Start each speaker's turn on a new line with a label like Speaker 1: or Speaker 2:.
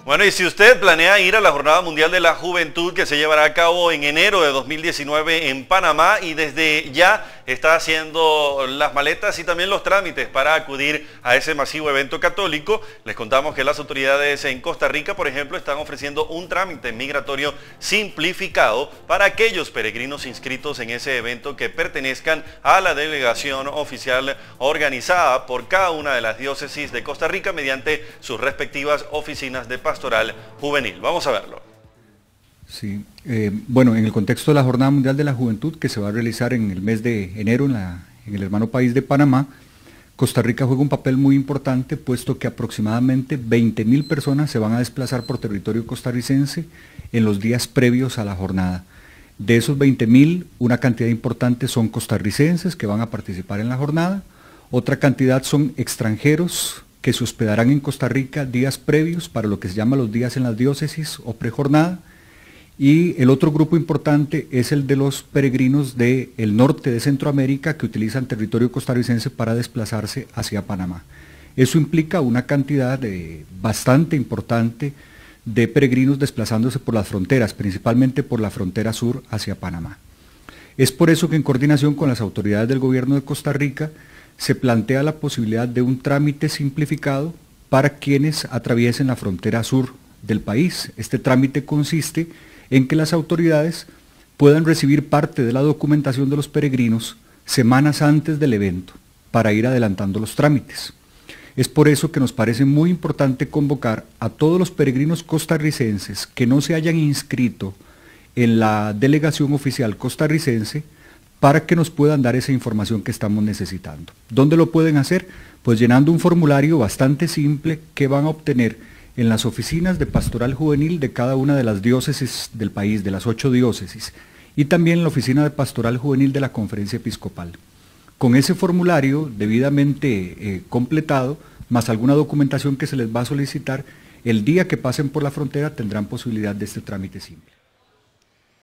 Speaker 1: Bueno, y si usted planea ir a la Jornada Mundial de la Juventud que se llevará a cabo en enero de 2019 en Panamá y desde ya está haciendo las maletas y también los trámites para acudir a ese masivo evento católico, les contamos que las autoridades en Costa Rica, por ejemplo, están ofreciendo un trámite migratorio simplificado para aquellos peregrinos inscritos en ese evento que pertenezcan a la delegación oficial organizada por cada una de las diócesis de Costa Rica mediante sus respectivas oficinas de pastoral juvenil. Vamos a verlo.
Speaker 2: Sí, bueno, en el contexto de la Jornada Mundial de la Juventud que se va a realizar en el mes de enero en el hermano país de Panamá, Costa Rica juega un papel muy importante puesto que aproximadamente 20.000 personas se van a desplazar por territorio costarricense en los días previos a la jornada. De esos 20.000, una cantidad importante son costarricenses que van a participar en la jornada, otra cantidad son extranjeros que se hospedarán en Costa Rica días previos para lo que se llama los días en las diócesis o prejornada, y el otro grupo importante es el de los peregrinos del norte de Centroamérica que utilizan territorio costarricense para desplazarse hacia Panamá. Eso implica una cantidad bastante importante de peregrinos desplazándose por las fronteras, principalmente por la frontera sur hacia Panamá. Es por eso que en coordinación con las autoridades del gobierno de Costa Rica se plantea la posibilidad de un trámite simplificado para quienes atraviesen la frontera sur del país. Este trámite consiste en que las autoridades puedan recibir parte de la documentación de los peregrinos semanas antes del evento para ir adelantando los trámites. Es por eso que nos parece muy importante convocar a todos los peregrinos costarricenses que no se hayan inscrito en la delegación oficial costarricense para que nos puedan dar esa información que estamos necesitando. ¿Dónde lo pueden hacer? Pues llenando un formulario bastante simple que van a obtener en las oficinas de pastoral juvenil de cada una de las diócesis del país, de las 8 diócesis, y también en la oficina de pastoral juvenil de la Conferencia Episcopal. Con ese formulario debidamente completado, más alguna documentación que se les va a solicitar, el día que pasen por la frontera tendrán posibilidad de este trámite simple.